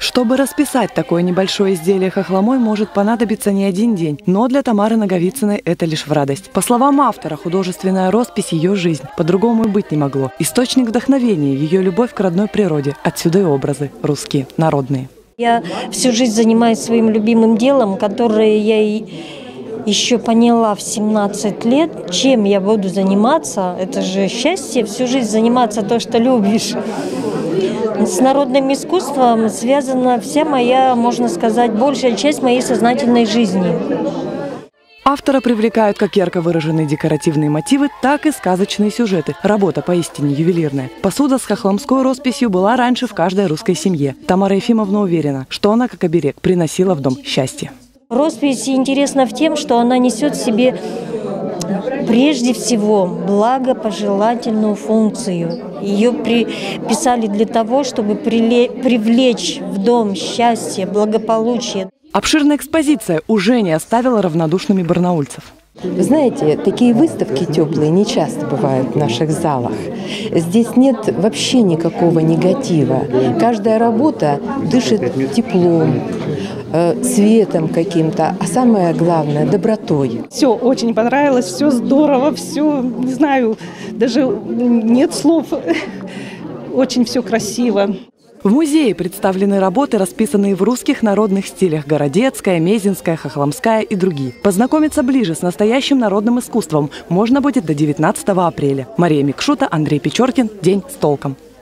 Чтобы расписать такое небольшое изделие хохломой, может понадобиться не один день. Но для Тамары Наговицыной это лишь в радость. По словам автора, художественная роспись – ее жизнь. По-другому и быть не могло. Источник вдохновения – ее любовь к родной природе. Отсюда и образы русские, народные. Я всю жизнь занимаюсь своим любимым делом, которое я еще поняла в 17 лет. Чем я буду заниматься? Это же счастье, всю жизнь заниматься то, что любишь. С народным искусством связана вся моя, можно сказать, большая часть моей сознательной жизни. Автора привлекают как ярко выраженные декоративные мотивы, так и сказочные сюжеты. Работа поистине ювелирная. Посуда с хохломской росписью была раньше в каждой русской семье. Тамара Ефимовна уверена, что она, как оберег, приносила в дом счастье. Роспись интересна в тем, что она несет в себе прежде всего благопожелательную функцию. Ее писали для того, чтобы привлечь в дом счастье, благополучие. Обширная экспозиция уже не оставила равнодушными барнаульцев. Вы знаете, такие выставки теплые не часто бывают в наших залах. Здесь нет вообще никакого негатива. Каждая работа дышит теплом, светом каким-то, а самое главное – добротой. Все очень понравилось, все здорово, все, не знаю, даже нет слов. Очень все красиво. В музее представлены работы, расписанные в русских народных стилях – городецкая, мезенская, хохломская и другие. Познакомиться ближе с настоящим народным искусством можно будет до 19 апреля. Мария Микшута, Андрей Печоркин. День с толком.